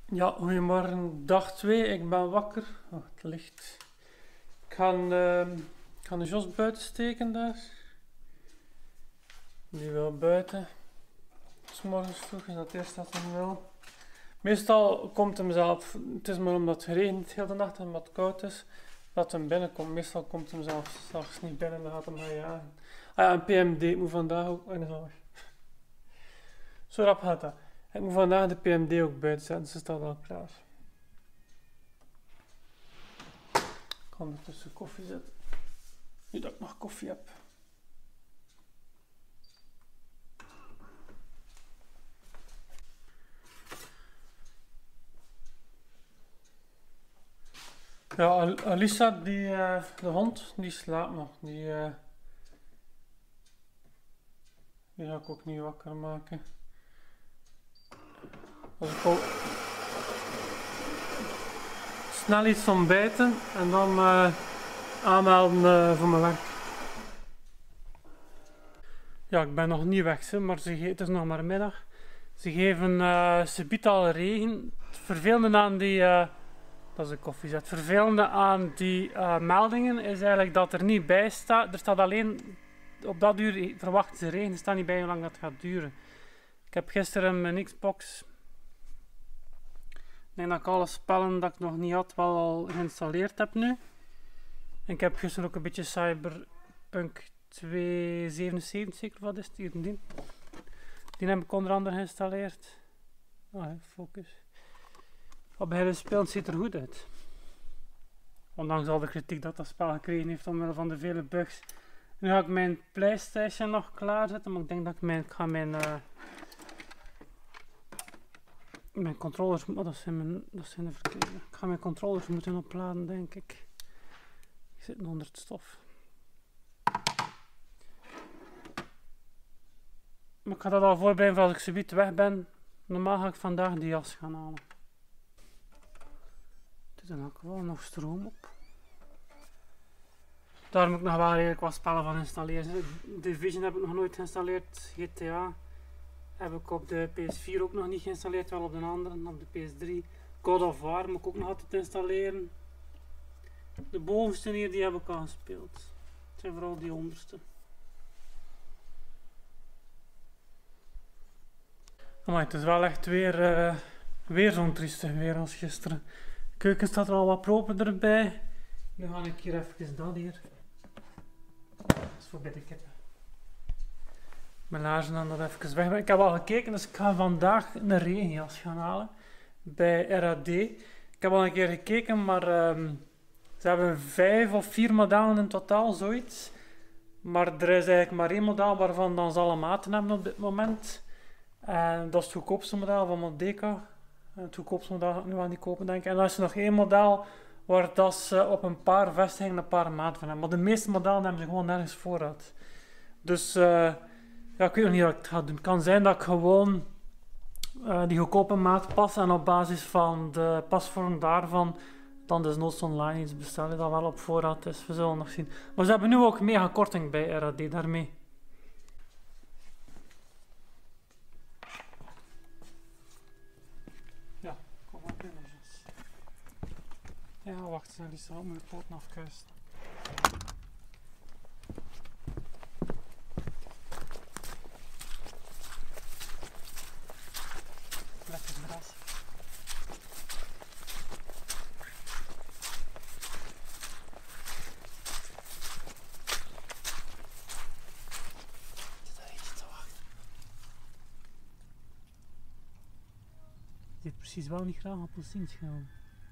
Ja, goedemorgen, dag 2. Ik ben wakker. Oh, het licht. Ik ga de Jos buiten steken daar. Die wil buiten. 'S morgens vroeg is dat het eerste dat hij wil. Meestal komt hem zelf. Het is maar omdat het regent heel de nacht en omdat het koud is. Dat hem binnenkomt. Meestal komt hem zelf s'nachts niet binnen. Dan gaat hem gaan jagen. Ah ja, een PMD moet vandaag ook. Zo rap gaat dat. Ik moet vandaag de PMD ook buiten zetten. Ze staat al klaar. Ik ga ondertussen koffie zetten. Nu dat ik nog koffie heb. Ja, Alisa, de hond, die slaapt nog. Die ga ik ook niet wakker maken. Als ik ook snel iets ontbijten en dan aanmelden voor mijn werk. Ja, ik ben nog niet weg, maar het is nog maar middag. Ze geven subiet al regen. Het vervelende aan die... dat is een koffiezet. Het vervelende aan die meldingen is eigenlijk dat er niet bij staat. Er staat alleen op dat uur verwachten ze regen. Er staat niet bij hoe lang dat gaat duren. Ik heb gisteren mijn Xbox. Ik denk dat ik alle spellen dat ik nog niet had wel al geïnstalleerd heb nu. En ik heb gisteren ook een beetje Cyberpunk 277 zeker. Wat is die? Die heb ik onder andere geïnstalleerd. Oh, focus. Wat bij het spelen ziet er goed uit. Ondanks al de kritiek dat dat spel gekregen heeft omwille van de vele bugs. Nu ga ik mijn PlayStation nog klaarzetten, maar ik denk dat ik ga mijn controllers, dat zijn de verkeerde. Ik ga mijn controllers moeten opladen, denk ik. Die zitten onder het stof. Maar ik ga dat al voorbereiden voor als ik zometeen weg ben. Normaal ga ik vandaag die jas gaan halen. Er zit ook wel nog stroom op. Daar moet ik nog wel redelijk wat spellen van installeren. Division heb ik nog nooit geïnstalleerd. GTA heb ik op de PS4 ook nog niet geïnstalleerd, wel op de andere, op de PS3. God of War moet ik ook nog altijd installeren. De bovenste hier die heb ik al gespeeld. Het zijn vooral die onderste. Maar het is wel echt weer zo'n triestig weer als gisteren. De keuken staat er al wat proper bij. Nu ga ik hier even dat hier. Dat is voor bij de kippen. Mijn laarzen dan dat even weg. Ik heb al gekeken, dus ik ga vandaag een regenjas gaan halen. Bij RAD. Ik heb al een keer gekeken, maar ze hebben 5 of 4 modellen in totaal, zoiets. Maar er is eigenlijk maar 1 model waarvan dan ze alle maten hebben op dit moment. En dat is het goedkoopste model van Mondeka. Het goedkoopste model ga ik nu aan die kopen, denk ik. En dan is er nog 1 model waar dat ze op een paar vestigingen een paar maten van hebben. Maar de meeste modellen hebben ze gewoon nergens voorraad. Dus ja, ik weet nog niet wat ik het ga doen. Het kan zijn dat ik gewoon die goedkope maat pas en op basis van de pasvorm daarvan dan desnoods online iets bestellen dat wel op voorraad is. We zullen nog zien. Maar ze hebben nu ook mega korting bij RAD daarmee. Ja, kom maar binnen. Ja, wacht eens, die zal mijn poten afkuisen. Lekker gras. Zit daar eentje te wachten. Die heeft precies wel niet graag appelsien schillen.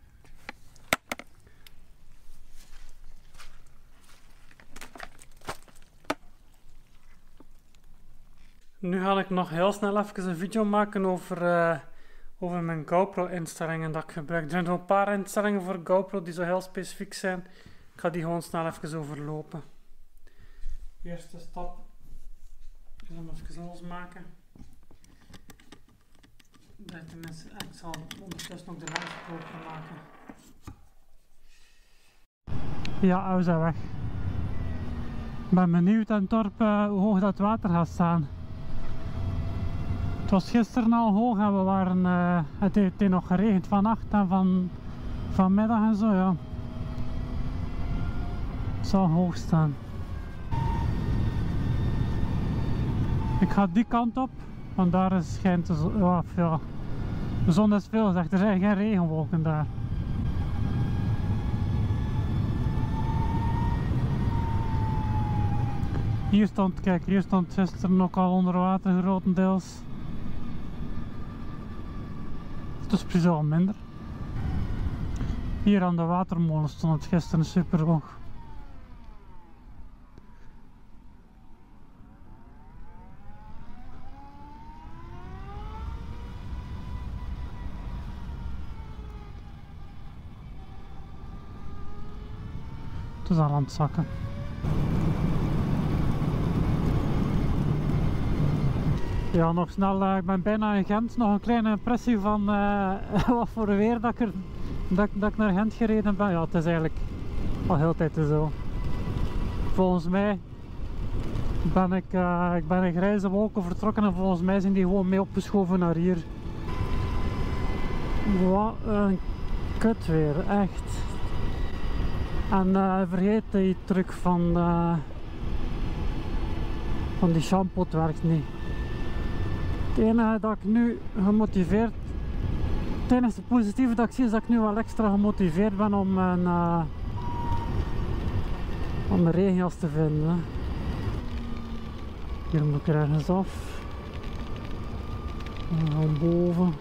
Nu ga ik nog heel snel even een video maken over mijn GoPro-instellingen dat ik gebruik. Er zijn nog een paar instellingen voor GoPro die zo heel specifiek zijn. Ik ga die gewoon snel even overlopen. De eerste stap is hem even losmaken. Ik zal ondertussen ook de lens proper maken. Ja, hij is weg. Ik ben benieuwd aan het dorp hoe hoog dat water gaat staan. Het was gisteren al hoog en we waren, het heeft nog geregend vannacht en vanmiddag en zo, ja. Het zal hoog staan. Ik ga die kant op, want daar schijnt de zon, ja, de zon is veel, zeg. Er zijn geen regenwolken daar. Hier stond, kijk, hier stond gisteren ook al onder water grotendeels. Het is precies al minder. Hier aan de watermolen stond het gisteren super hoog. Het is al aan het zakken. Ja, nog snel, ik ben bijna in Gent. Nog een kleine impressie van wat voor weer dat ik naar Gent gereden ben. Ja, het is eigenlijk al heel tijd zo. Volgens mij ik ben in grijze wolken vertrokken en volgens mij zijn die gewoon mee opgeschoven naar hier. Wat een kut weer, echt. En vergeet die truc van die shampoo, het werkt niet. Het enige dat ik nu gemotiveerd, het enige positieve dat ik zie is dat ik nu wel extra gemotiveerd ben om een regenjas te vinden. Hier moet ik er ergens af. We gaan boven.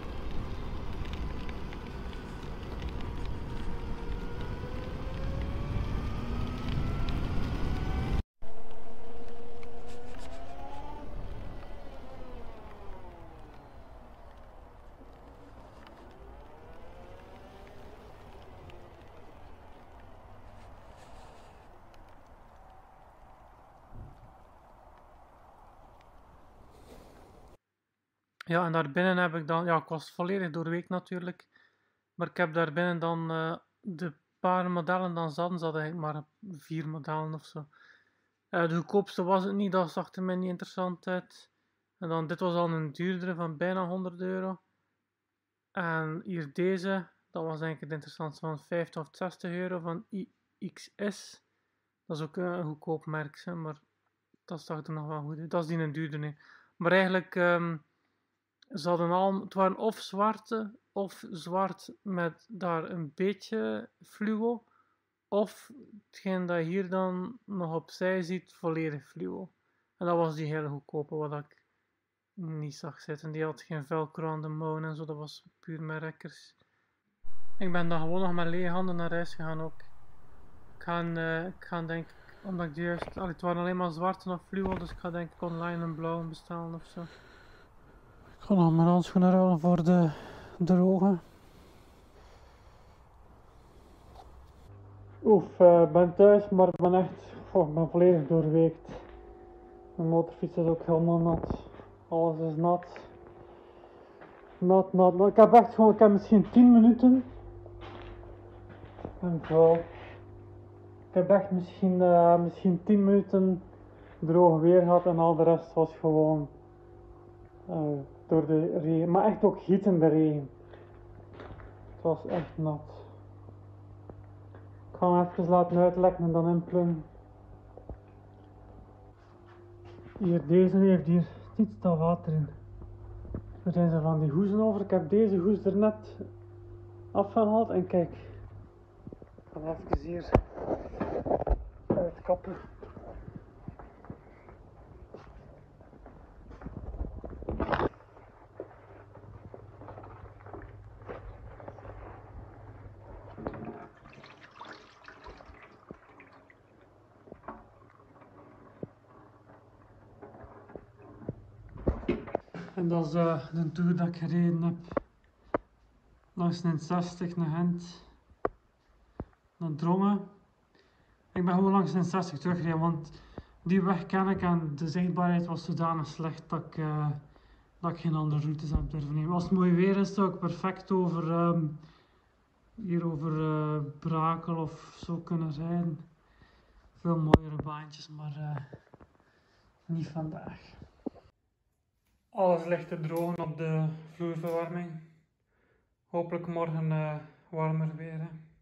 Ja, en daarbinnen heb ik dan, ja, ik was volledig doorweekt natuurlijk, maar ik heb daarbinnen dan de paar modellen dan zat eigenlijk maar 4 modellen of zo. De goedkoopste was het niet, dat zag er mij niet interessant uit. En dan, dit was al een duurdere van bijna 100 euro. En hier deze, dat was denk ik het interessantste, van 50 of 60 euro van IXS. Dat is ook een goedkoop merk, hè, maar dat zag er nog wel goed uit. Dat is die een duurder, nee. Maar eigenlijk... ze hadden al, het waren of zwarte, of zwart met daar een beetje fluo, of hetgeen dat je hier dan nog opzij ziet, volledig fluo. En dat was die hele goedkope, wat ik niet zag zitten. Die had geen velcro aan de mouwen en zo, dat was puur met rekkers. Ik ben dan gewoon nog met lege handen naar huis gegaan ook. Ik ga denk ik, omdat ik juist, het waren alleen maar zwarte of fluo, dus ik ga denk ik online een blauwe bestellen of zo. Ik ga nog mijn handschoenen ruilen voor de droge. Oef, ik ben thuis, maar ik ben echt, ik ben volledig doorweekt. Mijn motorfiets is ook helemaal nat. Alles is nat. Nat. Ik heb echt gewoon, ik heb misschien 10 minuten. En vuil. Ik heb echt misschien 10 minuten droog weer gehad en al de rest was gewoon... door de regen, maar echt ook gietende regen. Het was echt nat. Ik ga hem even laten uitlekken en dan inpluggen. Hier, deze heeft hier iets te water in. Er zijn ze van die hoezen over. Ik heb deze hoes er net afgehaald en kijk. Ik ga hem even hier uitkappen. En dat is de tour dat ik gereden heb. Langs een 60 naar Gent. Naar Drongen. Ik ben gewoon langs een 60 teruggereden, want die weg ken ik en de zichtbaarheid was zodanig slecht dat ik geen andere routes heb durven nemen. Als het mooi weer is, zou ik perfect hier over Brakel of zo kunnen rijden. Veel mooiere baantjes, maar niet vandaag. Alles ligt te drogen op de vloerverwarming. Hopelijk morgen warmer weer. Hè.